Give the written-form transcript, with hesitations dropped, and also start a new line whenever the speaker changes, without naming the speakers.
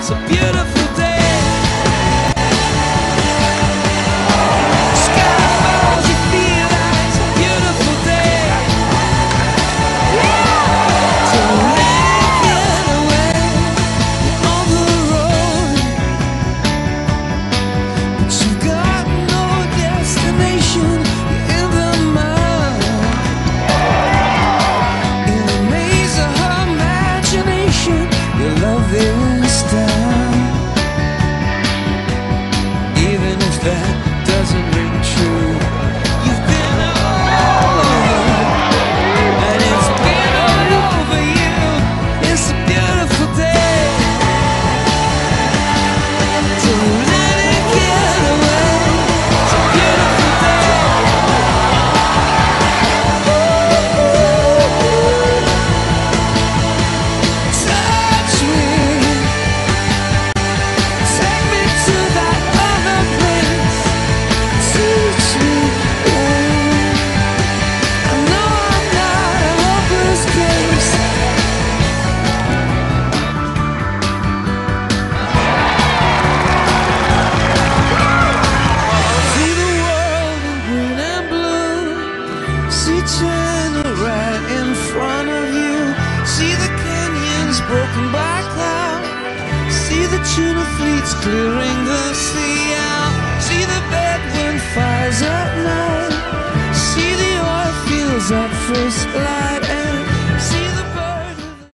It's a beautiful day. That doesn't ring true. You've been all over, and it's been all over you. It's a beautiful day. Don't let it get away. It's a beautiful day. Touch me, take me to that other place. Teach me, I know I'm not a hopeless case. See the world in green and blue. See China right in front of you. See the canyons broken by cloud. See the tuna fleets clearing the sea out. See the bedroom fires at night. See the oil fields at first light.